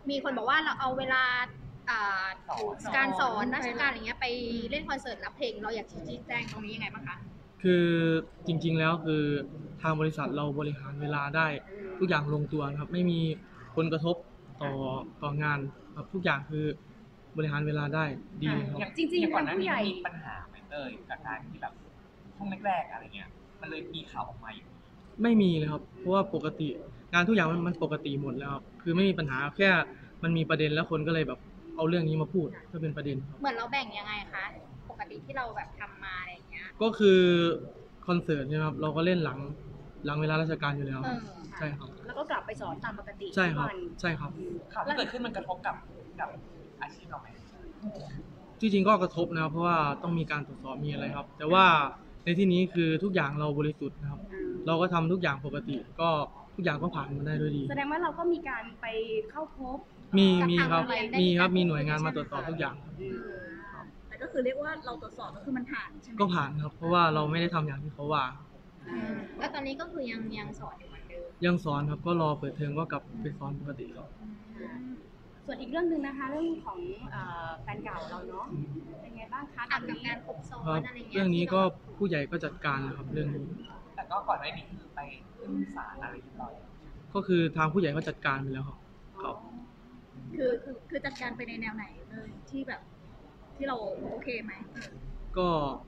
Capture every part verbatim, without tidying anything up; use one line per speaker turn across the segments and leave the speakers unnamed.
มีคนบอกว่าเราเอาเวลาอ่า
สอน
การสอนราชการอะไรเงี้ยไปเล่นคอนเสิร์ตรับเพลงเราอยากชี้แจงตรงนี้ยังไงบ้างคะ
คือจริงๆแล้วคือทางบริษัทเราบริหารเวลาได้ทุกอย่างลงตัวนะครับไม่มีผลกระทบต่อต่องานครับทุกอย่างคือบริหารเวลาได้ดีครับ
อย่าง
จริงๆ
อย่างก่อนหน้า
ทางผู้
นี้
ใหญ่
มีปัญหาไหมเต้ยกับการที่แบบช่วงแรกๆอะไรเงี้ยมันเลยมีข่าวออกมาอยู่
ไม่มีเลยครับเพราะว่าปกติงานทุกอย่างมันมันปกติหมดแล้วครับคือไม่มีปัญหาแค่มันมีประเด็นแล้วคนก็เลยแบบเอาเรื่องนี้มาพูดเพื่อเป็นประเด็นครับ
เหมือนเราแบ่งยังไงคะปกติที่เราแบบทำมาอะไรเงี้ย
ก็คือคอนเสิร์ตเนี่ยครับเราก็เล่นหลังหลังเวลาราชการอยู่แล้ว
เออ
ใช่ครับ
แล้วก็กลับไปสอนตามปกติ
ใช่ครับ
ทุกวัน
ใช่ครับ
ข่าวที่เกิดขึ้นมันกระทบกับกับอาชีพเราไหม
ที่จริงก็กระทบนะครับเพราะว่าต้องมีการตรวจสอบมีอะไรครับ แต่ว่าในที่นี้คือทุกอย่างเราบริสุทธิ์นะครับ เราก็ทำทุกอย่างปกติ ก็ทุกอย่างก็ผ่านมาได้ด้วยดี
แสดงว่าเราก็มีการไปเข้าพบ
มี
กับ
มี
ทาง
ครับ
โรงเรียนได้
มีครับ
มี
มี
การ
หน่วยงานมาต
พู
ร
ด
วจสอบ
ใช่ไหม
ทุกอย่าง
แต่ก็คือเรียกว่าเราตรวจสอบก็คือมันผ่านใช่ไหม
ก็ผ่านครับ เพราะว่าเราไม่ได้ทำอย่างที่เขาว่า
อืมแล้วตอนนี้ก็คือยังยังสอนอยู่เหมือนเดิม
ยังสอนครับก็รอเปิดเทอมก็กลับไปสอนปกติครับ
ส่วนอีกเรื่องหนึ่งนะคะ เรื่องของเอ่อแฟนเก่าเราเนาะเป็นไงบ้างคะ
อ่ะกับการคบซ้อ
ครั
น
บ
อะไรเงี้ย
เรื่องนี้ก็ผู้ใหญ่ก็จัดการนะครับเรื่องนี้
แต่ก็ก่อนหน้านี้คือไปขึ้นศาลอะไรเรียบร้อย
ก็คือทางผู้ใหญ่เขาจัดการไปแล้วครับครับ
คือคือคือจัดการไปในแนวไหนเลยที่แบบที่เราโอเคไหม
ก็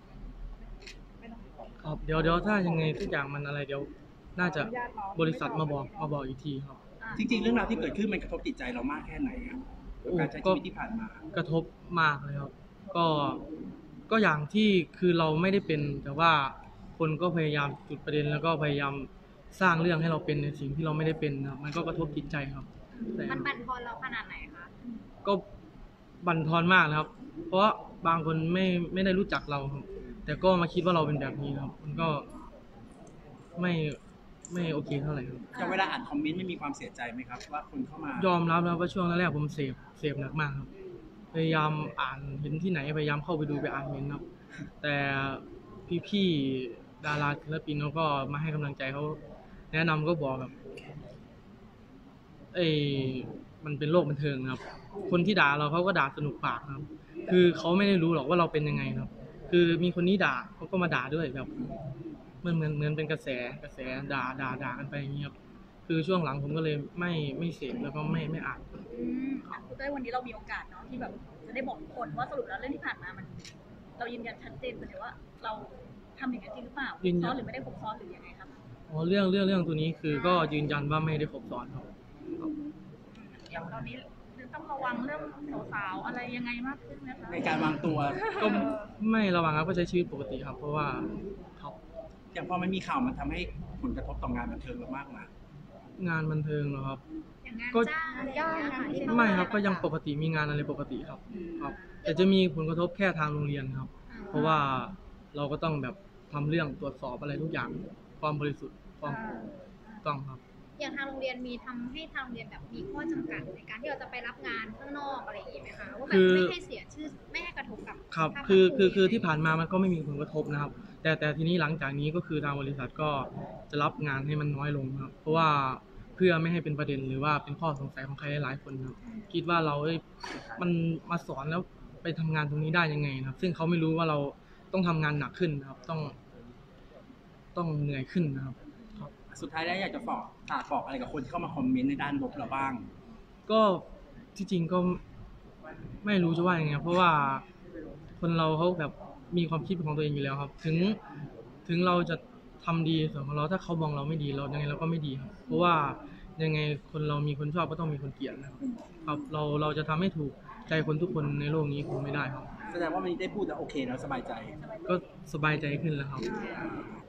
ครับเดี๋ยวเดี๋ยวถ้ายังไงทุกอย่างมันอะไรเดี๋ยวน่าจะบริษัทมาบอกมาบอกอีกทีครับ
จริงๆ เรื่องราวที่เกิดขึ้นมันกระทบจิตใจเรามากแค่ไหนครับกับการใช้ชีวิตที่ผ่านมา
กระทบมากเลยครับ ก็ก็อย่างที่คือเราไม่ได้เป็น แต่ว่าคนก็พยายามจุดประเด็นแล้วก็พยายามสร้างเรื่องให้เราเป็นในสิ่งที่เราไม่ได้เป็นนะครับมันก็กระทบจิตใจครับแต่
มันบั่นทอนเราขนาดไหนคะ
ก็บั่นทอนมากนะครับ เพราะบางคนไม่ไม่ได้รู้จักเราครับแต่ก็มาคิดว่าเราเป็นแบบนี้ครับ มันก็ไม่ไม่โอเคเท่าไหร่ครับ
จะเวลาอ่านคอมเมนต์ไม่มีความเสียใจไหมครับ ว่าคนเข้ามาย
อมรับนะว่าช่วงแรกๆผมเสพเสพหนักมากครับ พยายามอ่านเห็นที่ไหนพยายามเข้าไปดูไปอ่านเมนต์ครับ แต่พี่ๆดาราศิลปินเขาก็มาให้กำลังใจเขาแนะนำก็บอกแบบเอ้ยมันเป็นโลกบันเทิงนะครับ คนที่ด่าเราเขาก็ด่าสนุกปากนะครับ คือเขาไม่ได้รู้หรอกว่าเราเป็นยังไงครับ คือมีคนนี้ด่าเขาก็มาด่าด้วยแบบเหมือนเหมือนเหมือนเป็นกระแสกระแสด่าด่าด่ากันไปอย่างเงี้ยครับคือช่วงหลังผมก็เลยไม่ไม่เสพแล้วก็ไม่ไม่อ่าน
อืมอ่ะคุณเต้ยวันนี้เรามีโอกาสเนาะที่แบบจะได้บอกคนว่าสรุปแล้วเรื่องที่ผ่านมามัน เรายืนยันชัดเจนไปเลยว่า เราทำอย่างนั้นจริงหรือเปล่า
ยืนยัน
ซ้อนหรือไม่ได้ครบซ้อนหรือยังไงครับ
อ๋อเรื่องเรื่องเรื่องตัวนี้คือก็ยืนยันว่าไม่ได้ครบซ้อนครับ
อย่างตอนนี้ต้องระวังเรื่องสาวๆอะไรยังไงมากขึ้นนะคะ
ในการวางตัว
ก็ไม่ระวังครับก็ใช้ชีวิตปกติครับ เพราะว่าครับ
อย่างพอมันมีข่าวมันทำให้ผลกระทบต่องานบันเทิงเรามากนะ
งานบันเทิงเหรอครับ
อย่างงาน
ก็
จ้างอะไรอย่างเงี้ยค่ะที่เข้าา
ไม่ครับก็ยังปกติมีงานอะไรปกติครับครับ แต่จะมีผลกระทบแค่ทางโรงเรียนครับ เพราะว่าเราก็ต้องแบบทำเรื่องตรวจสอบอะไรทุกอย่างความบริสุทธิ์ความถูกต้องครับ
อย่างทางโรงเรียนมีทำให้ทางโรงเรียนแบบมีข้อจำกัดในการที่เราจะไปรับงานข้างนอกอะไรอย่างงี้ไหมคะว่าแบ
คื
บ
อ
ไม่ให้เสียชื่อไม่ให้กระทบกับ
ครับ
ภาพ
คือ
ลักษณ์
คือคือ
โรงเรียน
ที่ผ่านมามันก็ไม่มีผลกระทบนะครับ แต่แต่ทีนี้หลังจากนี้ก็คือทางบริษัทก็จะรับงานให้มันน้อยลงครับ เพราะว่าเพื่อไม่ให้เป็นประเด็นหรือว่าเป็นข้อสงสัยของใครหลายๆคนครับคิดว่าเราเอ้ยมันมาสอนแล้วไปทำงานตรงนี้ได้ยังไงนะครับ ซึ่งเขาไม่รู้ว่าเราต้องทำงานหนักขึ้นนะครับ ต้อง ต้องเหนื่อยขึ้นนะครับ
สุดท้ายแล้วอยากจะฝากฝากบอกอะไรกับคนที่เข้ามาคอมเมนต์ในด้านลบเราบ้าง
ก็ที่จริงก็ไม่รู้จะว่ายังไงเพราะว่าคนเราเขาแบบมีความคิดเป็นของตัวเองอยู่แล้วครับ ถึงถึงเราจะทำดีส่วนของเราถ้าเขามองเราไม่ดีเรายังไงเราก็ไม่ดีครับ เพราะว่ายังไงคนเรามีคนชอบก็ต้องมีคนเกลียดนะครับครับเราเราจะทำให้ถูกใจคนทุกคนในโลกนี้คงไม่ได้ครับ
แสดงว่าวันนี้ได้พูดแล้วโอเคแล้วสบายใจ
ก็สบายใจขึ้นแล้วครับ
โ